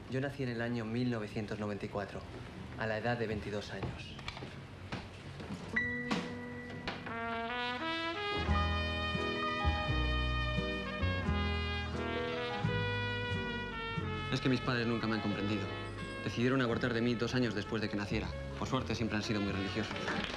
Yo nací en el año 1994, a la edad de 22 años. Es que mis padres nunca me han comprendido. Decidieron abortar de mí 2 años después de que naciera. Por suerte, siempre han sido muy religiosos.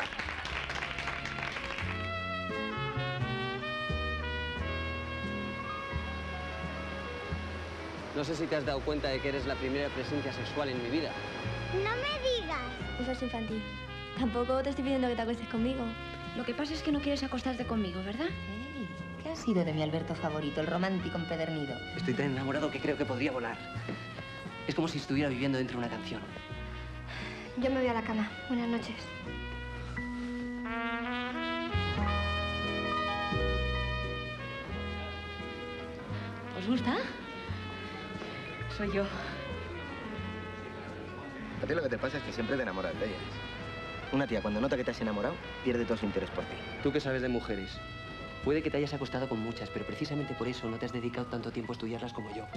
No sé si te has dado cuenta de que eres la primera presencia sexual en mi vida. ¡No me digas! Eso es infantil. Tampoco te estoy pidiendo que te acuestes conmigo. Lo que pasa es que no quieres acostarte conmigo, ¿verdad? Hey, ¿qué ha sido de mi Alberto favorito, el romántico empedernido? Estoy tan enamorado que creo que podría volar. Es como si estuviera viviendo dentro de una canción. Yo me voy a la cama. Buenas noches. ¿Os gusta? Soy yo. A ti lo que te pasa es que siempre te enamoras de ellas. Una tía, cuando nota que te has enamorado, pierde todo su interés por ti. ¿Tú qué sabes de mujeres? Puede que te hayas acostado con muchas, pero precisamente por eso no te has dedicado tanto tiempo a estudiarlas como yo.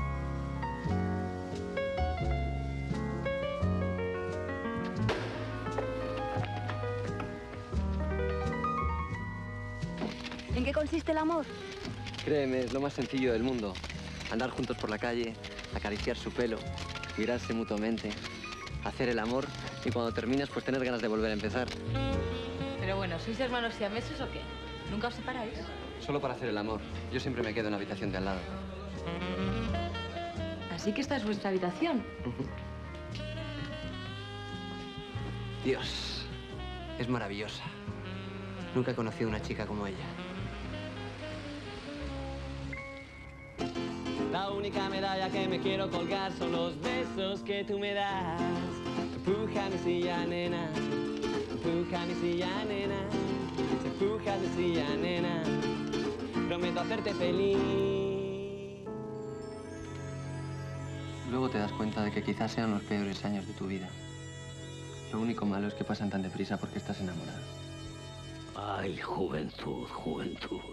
¿En qué consiste el amor? Créeme, es lo más sencillo del mundo. Andar juntos por la calle, acariciar su pelo, mirarse mutuamente, hacer el amor y cuando terminas, pues tener ganas de volver a empezar. Pero bueno, ¿sois hermanos siameses o qué? ¿Nunca os separáis? Solo para hacer el amor. Yo siempre me quedo en la habitación de al lado. Así que esta es vuestra habitación. Dios, es maravillosa. Nunca he conocido una chica como ella. La única medalla que me quiero colgar son los besos que tú me das. Empuja mi silla, nena. Empuja mi silla, nena. Se empuja mi silla, nena. Prometo hacerte feliz. Luego te das cuenta de que quizás sean los peores años de tu vida. Lo único malo es que pasan tan deprisa porque estás enamorada. Ay, juventud, juventud.